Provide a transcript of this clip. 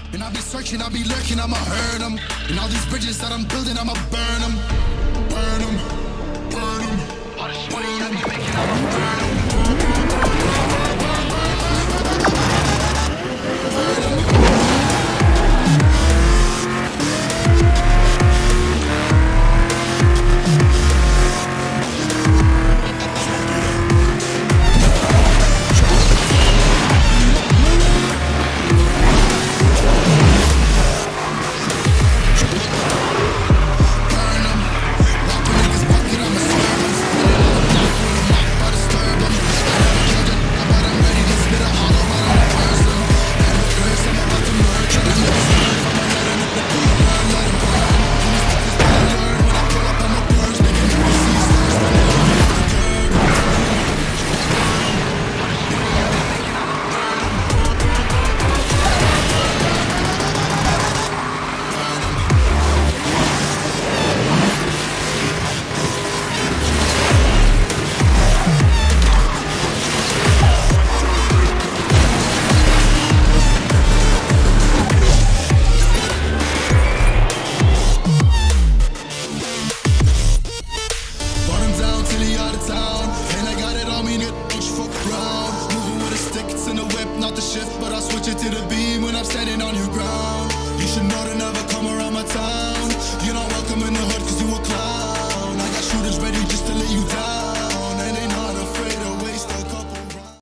And I'll be searching, I'll be lurking, I'ma hurt them. And all these bridges that I'm building, I'ma burn them.